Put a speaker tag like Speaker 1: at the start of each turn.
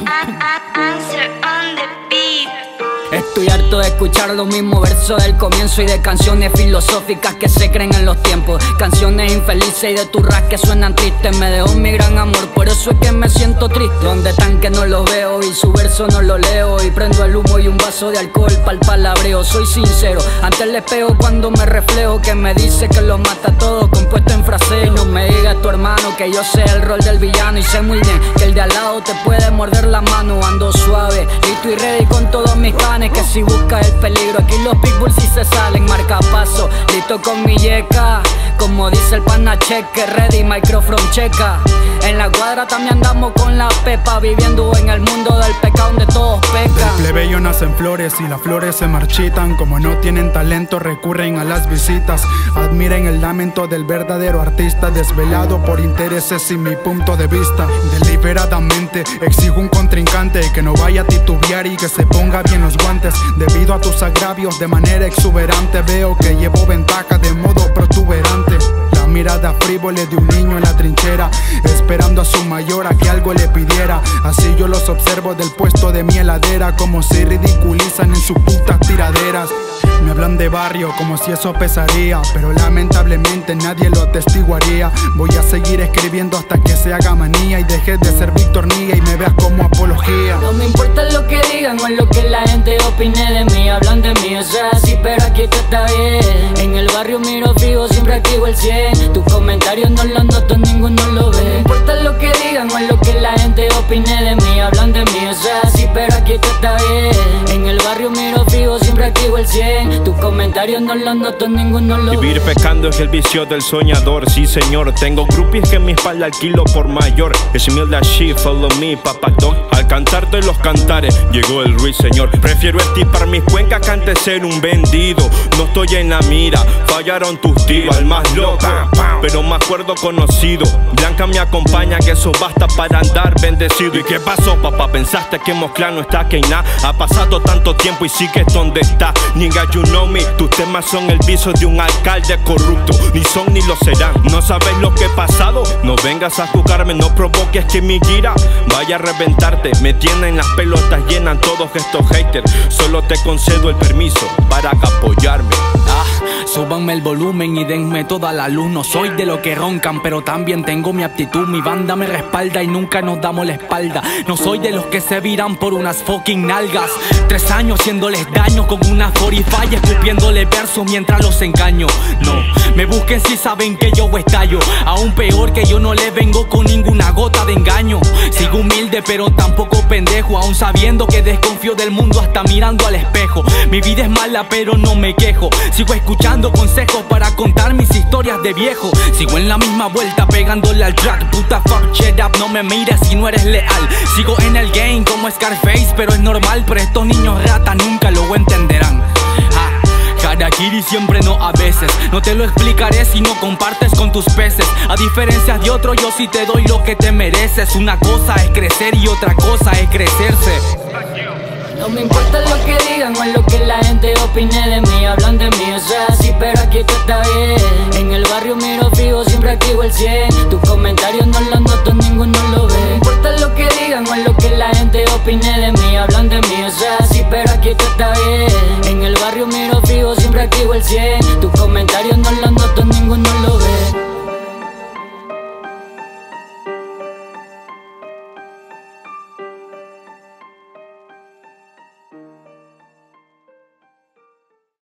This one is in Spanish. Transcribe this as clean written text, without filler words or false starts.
Speaker 1: Estoy harto de escuchar los mismos versos del comienzo y de canciones filosóficas que se creen en los tiempos. Canciones infelices y de turras que suenan tristes. Me dejó mi gran amor, por eso es que me siento triste. Donde están que no los veo y su verso no lo leo. Y prendo el humo y un vaso de alcohol pa'l palabreo. Soy sincero, ante el espejo cuando me reflejo, que me dice que lo mata todo compuesto en fraseo. Y no me digas tu hermano que yo sé el rol del villano. Y sé muy bien que el de al lado te puede morder la mano. Ando suave, listo y ready con todos mis canes. Que si buscas el peligro, aquí los pitbulls sí se salen. Marca paso, listo con mi yeca. Como dice el pana Chequer, ready, microphone checa. En la cuadra también andamos con la pepa, viviendo en el mundo del pecado donde todos pecan.
Speaker 2: Del plebeyo nacen flores y las flores se marchitan. Como no tienen talento recurren a las visitas. Admiren el lamento del verdadero artista, desvelado por intereses y mi punto de vista. Deliberadamente exijo un contrincante que no vaya a titubear y que se ponga bien los guantes. Debido a tus agravios de manera exuberante veo que llevo ventaja de modo protuberante. La mirada frívola de un niño en la trinchera, esperando a su mayor a que algo le pidiera. Así yo los observo del puesto de mi heladera, como se ridiculizan en sus putas tiraderas. Me hablan de barrio como si eso pesaría, pero lamentablemente nadie lo atestiguaría. Voy a seguir escribiendo hasta que se haga manía y dejes de ser Víctor Nia y me veas como apología.
Speaker 1: No me importa lo que digan o lo que la gente opine de mí. Hablan de mí, eso es así, pero aquí todo está bien. En el barrio miro fijo, siempre activo el 100. Tus comentarios no los noto, ninguno lo ve. No me importa lo que digan o lo que la gente opine de mí. Hablan de mí, eso es así, pero aquí todo está bien. En el barrio miro fijo, siempre activo el 100. Tus comentarios no los noto, ninguno lo ve.
Speaker 3: Vivir pecando es el vicio del soñador, sí señor. Tengo groupies que en mi espalda alquilo por mayor. Smile shit, follow me, papa dog. Al cantarte los cantares, llegó el ruiseñor. Prefiero estipar mis cuencas que antes ser un vendido. No estoy en la mira, fallaron tus tiros. Al más loco, pero más cuerdo conocido. Blanca me acompaña, que eso basta para andar bendecido. ¿Y qué pasó, papá? ¿Pensaste que Moscla no está que nada? Ha pasado tanto tiempo y sigues donde está. Niggx, you know me, tus temas son el vicio de un alcalde corrupto. Ni son ni lo serán, no sabes lo que he pasado. No vengas a juzgarme, no provoques que mi gira vaya a reventarte. Me tienen las pelotas llenas todos estos haters. Solo te concedo el permiso para apoyarme.
Speaker 4: Súbanme el volumen y denme toda la luz. No soy de lo que roncan, pero también tengo mi aptitud. Mi banda me respalda y nunca nos damos la espalda. No soy de los que se viran por unas fucking nalgas. 3 años haciéndoles daño con una 45, escupiéndole versos mientras los engaño. No, me busquen si saben que yo estallo. Aún peor que yo no le vengo con ninguna gota de engaño. Sigo humilde pero tampoco pendejo, aún sabiendo que desconfío del mundo hasta mirando al espejo. Mi vida es mala pero no me quejo. Sigo escuchando consejos para contar mis historias de viejo. Sigo en la misma vuelta pegándole al track. Puta fuck shut up, no me mires si no eres leal. Sigo en el game como Scarface, pero es normal. Pero estos niños ratas nunca lo entenderán. Harakiri siempre, no a veces. No te lo explicaré si no compartes con tus peces. A diferencia de otros, yo sí te doy lo que te mereces. Una cosa es crecer y otra cosa es crecerse.
Speaker 1: No me importa lo que digan o lo que la gente opine de mí. Hablan de mí, eso es así, pero aquí todo está bien. En el barrio miro fijo, siempre activo el 100. Tus comentarios no los noto, ninguno lo ve. No me importa lo que digan o lo que la gente opine de mí. Hablan de mí, eso es así, pero aquí todo está bien. En el barrio miro fijo, siempre activo el 100.